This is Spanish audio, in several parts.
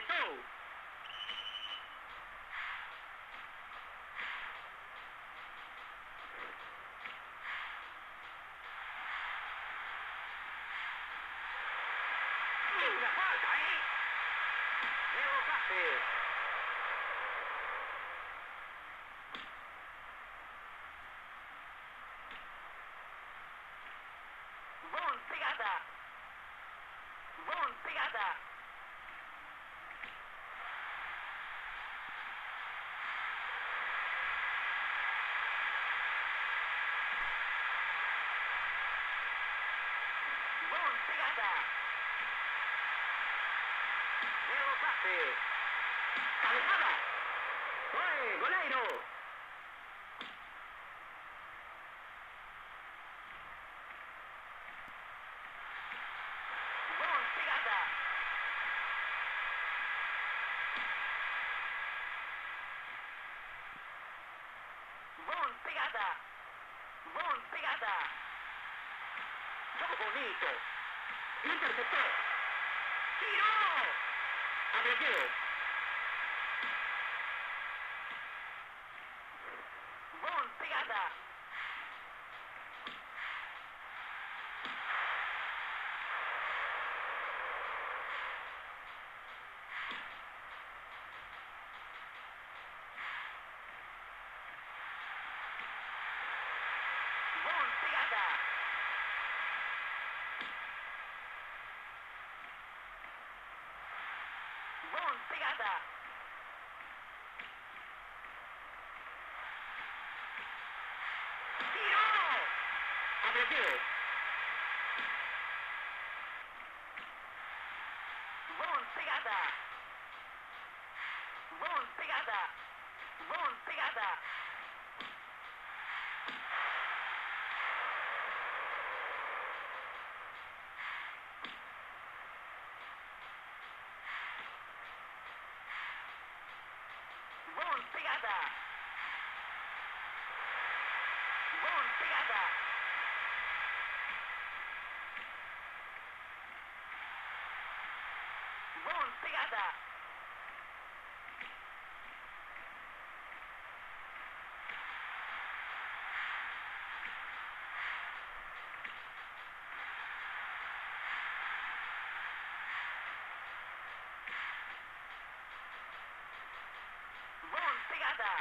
Interceptó. Una falta, ¿eh? Diego Cáceres. Buon pegata. Buon pegata. Buon pegata. Diego Cáceres. Cabezada. ¡Oye, goleiro! Buon pegata. Buon pegata. Buon pegata. Gioco bonito. Interceptó. ¡Tiró! Abrió. Buon pegata. Buon pegata. Buon pegata. ¡Tiró! Abrió. Buon pegata. Buon pegata. Buon pegata. Buon pegata. Buon pegata. Buon pegata. Buon pegata.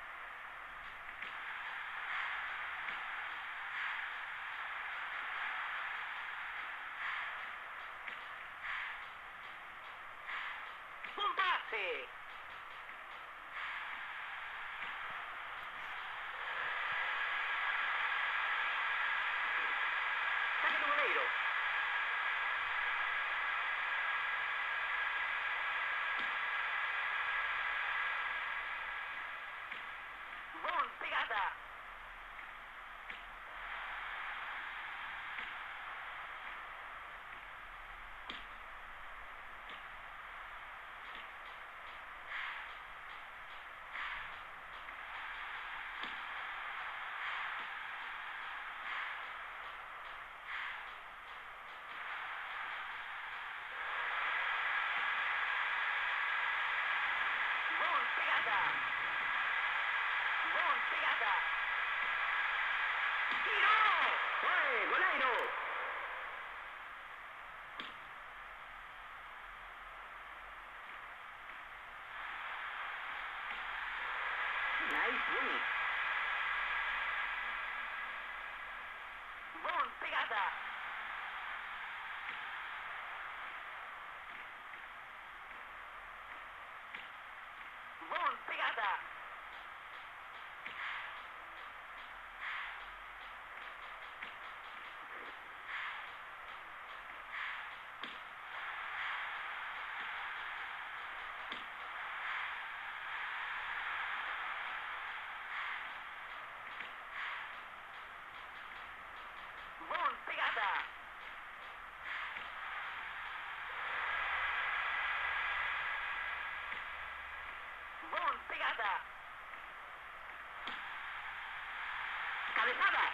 Buon pase. Saque do goleiro. Buon pegata. Buon pegata. Buon pegata. ¡Tiró! ¡Oye, goleiro! Nice win. Buon pegata. Buon pegata. Buon pegata. Buon pegata. Cabezada.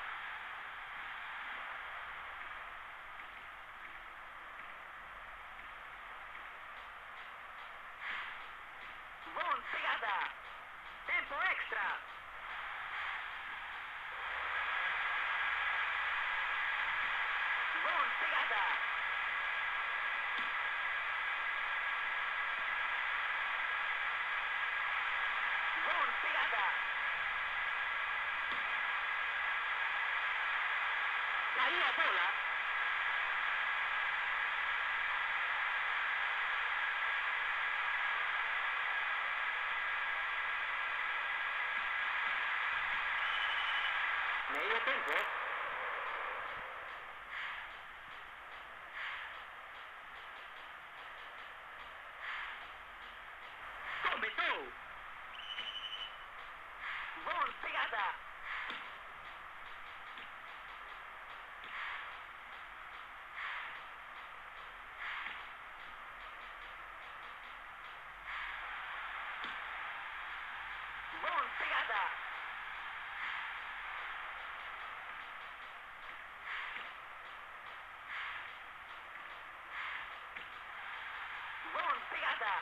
la bola. Medio tempo. Comenzó. Buon pegada. Buon pegada. Buon pegada.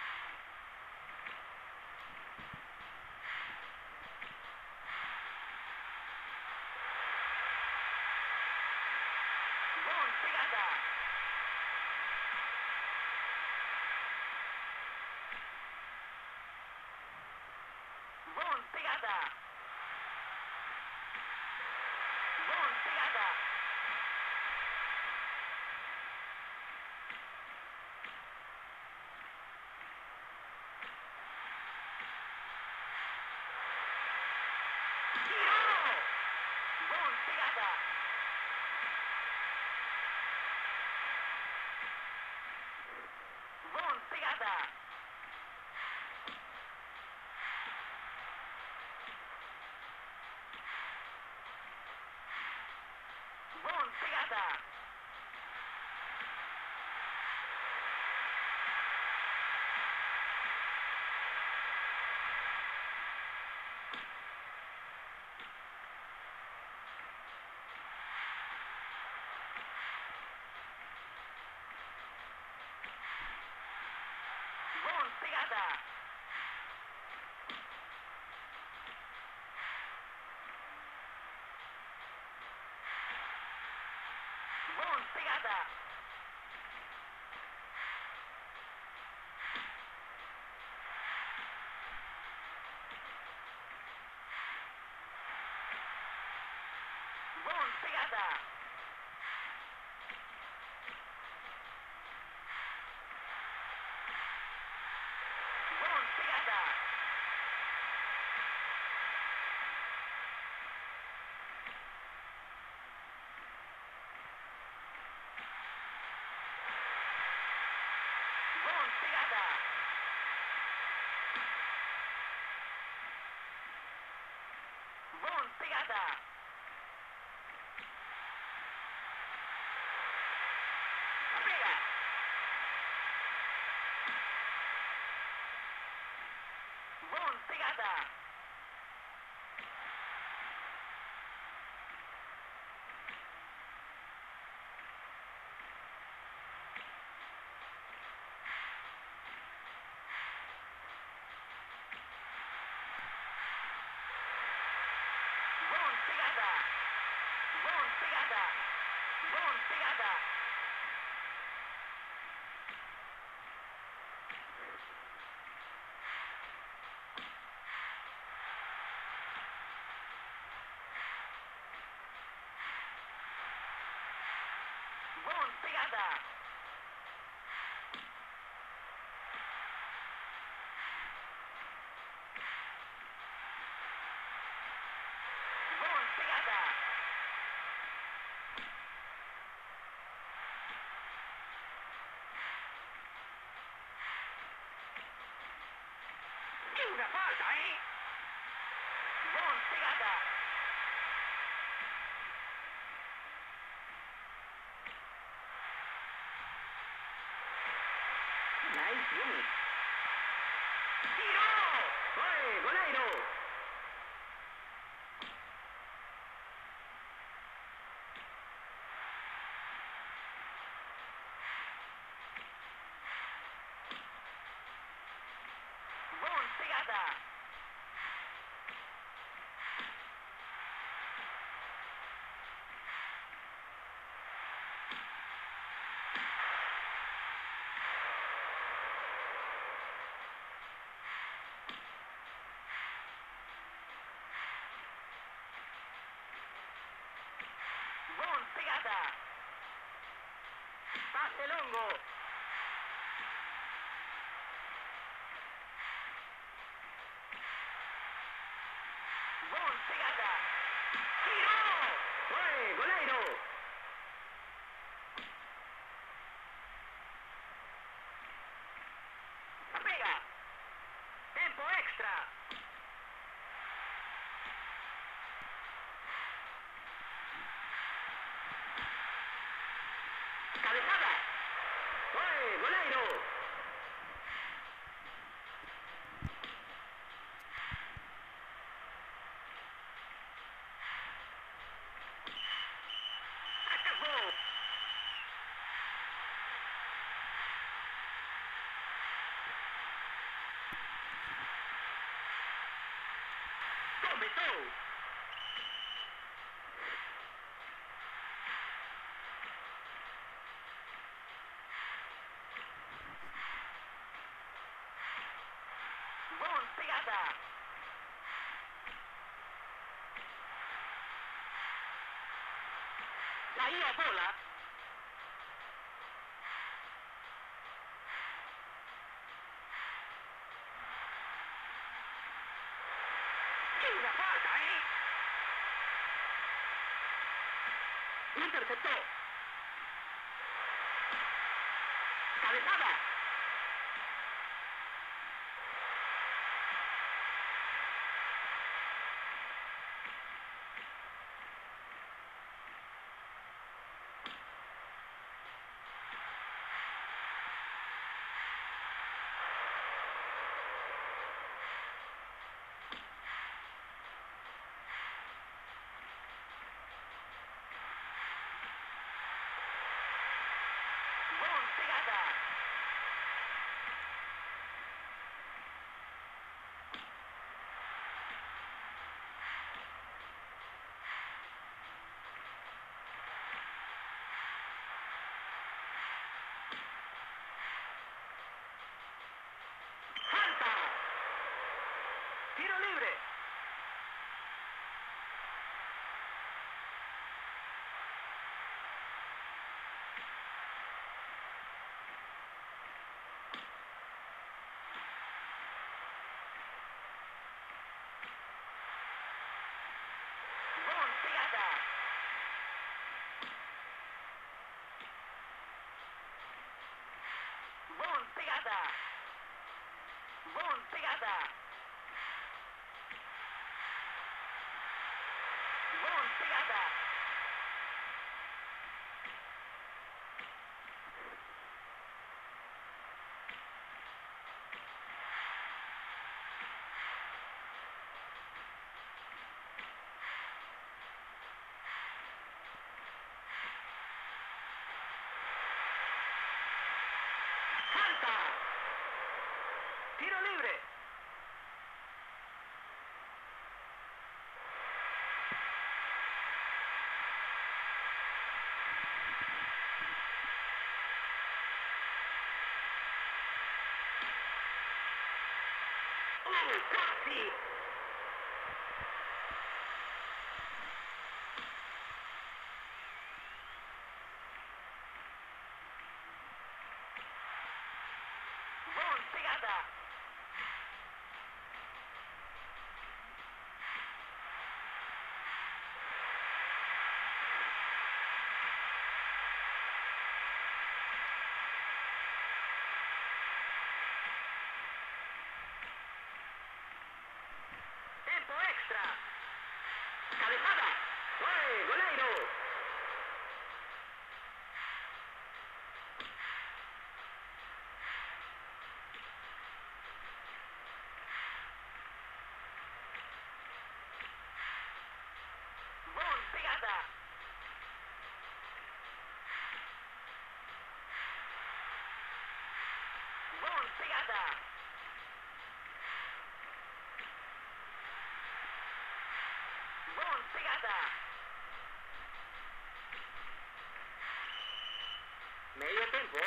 Buon pegada. Buon pegada. Buon pegada. Tiro. Buon pegada. Buon pegada. Buon pegada. Buon pegada. Buon pegada. Buon pegada. Buon pegada. Buon pegada. Buon pegada. Pega. Buon pegada. Buon pegada. Buon pegada. Buon pegada. Buon pegada. Buon pegada. ¡Qué una falta, eh! Buon pegada. Nice unit. ¡Tiro! ¡Oye, Golairo! Buon pegada. Buon pegada. pegada. Pase longo. Bon pegada. ¡Tiro! ¡Fue goleiro! Pega. Tempo extra. Cabezada. ¡Fue goleiro! Acabó. Comenzó. Bon pegada. Caía bola. ¡Qué una falta, eh! Interceptó. Cabezada. Bon pegada. Falta. Tiro libre. Bon pegada. Bon pegada. Bon pegada. Bon pegada. Falta. Tiro libre. Casi. Bon pegada. Tempo extra. Cabezada. ¡Fue goleiro! Bon pegada. Bon pegada. Bon pegada. Medio tiempo.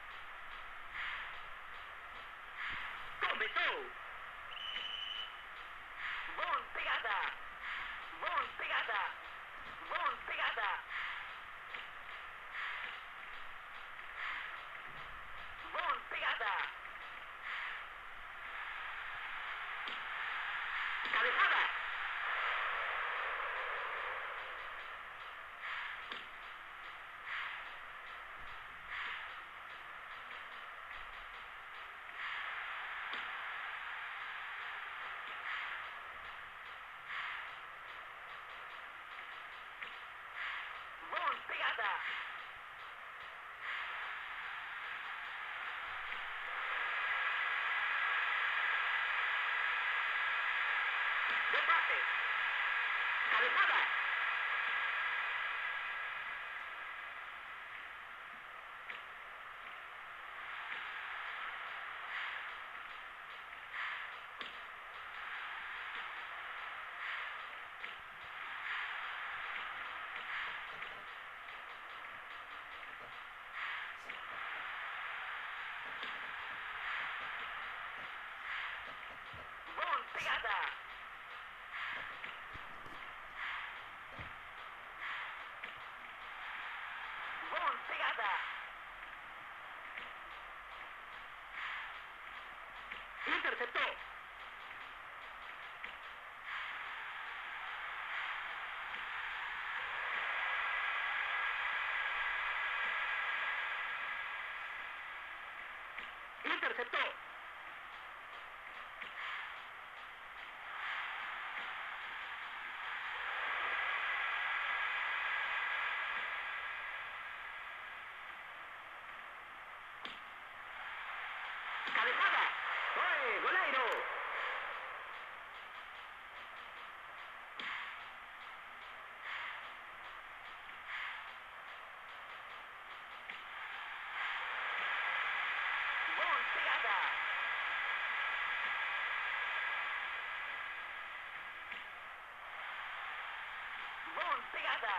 Comenzó. Cabezada. Bon, pegada. Buen pase. Cabezada. Bon, pegada. Bon, pegada. Interceptó. Interceptó. Cabezada. ¡Oye, golairo! Bon, pegada. Bon, pegada.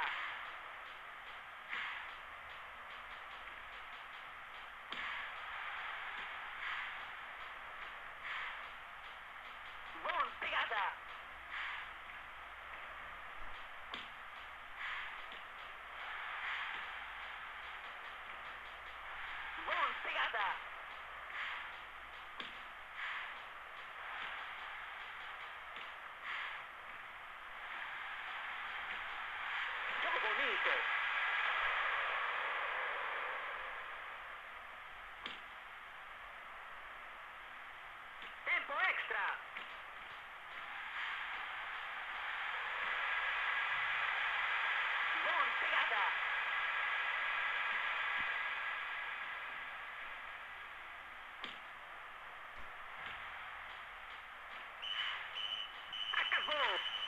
Bon, pegada. Bon, pegada. ¡Qué bonito! Tiempo extra. Bon, pegada. Acabó.